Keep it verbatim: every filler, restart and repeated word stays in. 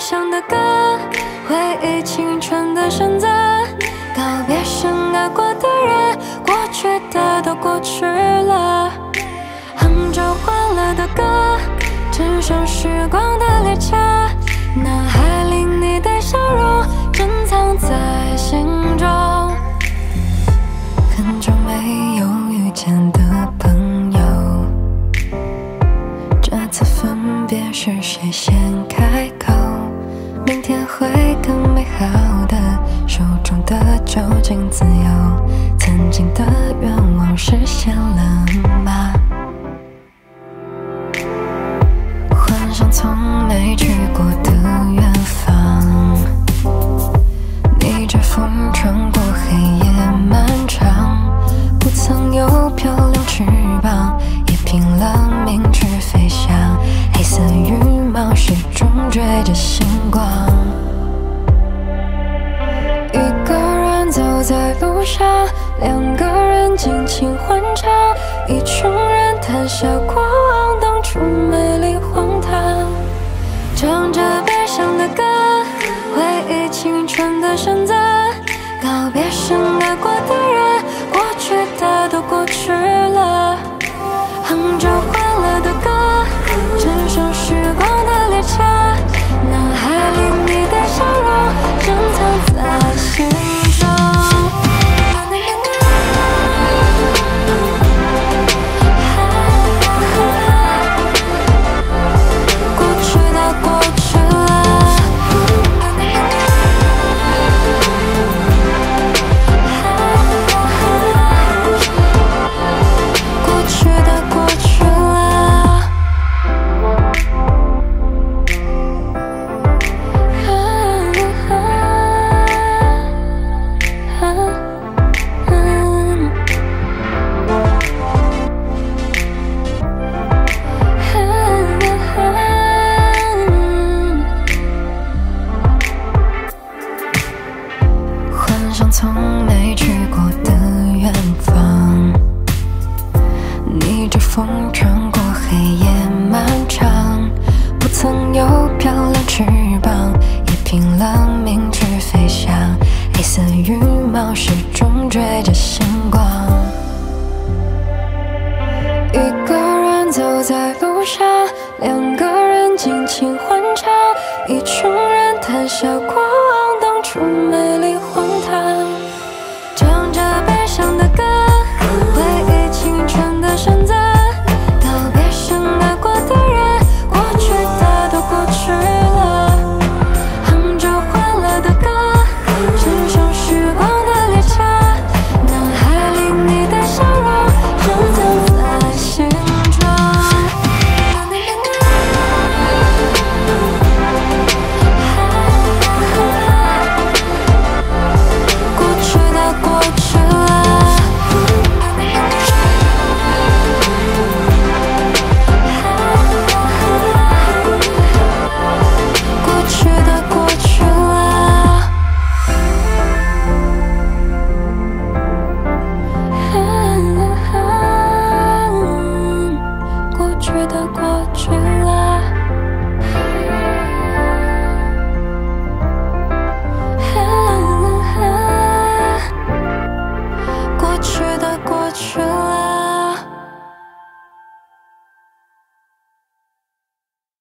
伤的歌，回忆青春的选择，告别深爱过的人，过去的都过去了。杭州关了的歌，只剩时光的列车，脑海里你的笑容珍藏在心中。很久没有遇见的朋友，这次分别是谁先开口？明天会更美好的，手中的究竟自由，曾经的愿望实现了吗？幻想从没去过的远方，逆着风穿过黑夜漫长，不曾有漂亮翅膀，也拼了命去飞翔，黑色羽毛始终追着星光。一个人走在路上，两个人尽情欢唱，一群人谈笑过往当初美丽荒唐。唱着悲伤的歌，回忆青春的选择，告别深爱过的人，过去的都过去了。杭州关了的歌，只剩时光的列车，脑海里你的笑容珍藏在心中。过去的过去了，过去的过去了。幻想从没去过的远方，逆着风穿过黑夜漫长，不曾有漂亮翅膀，也拼了命去飞翔，黑色羽毛始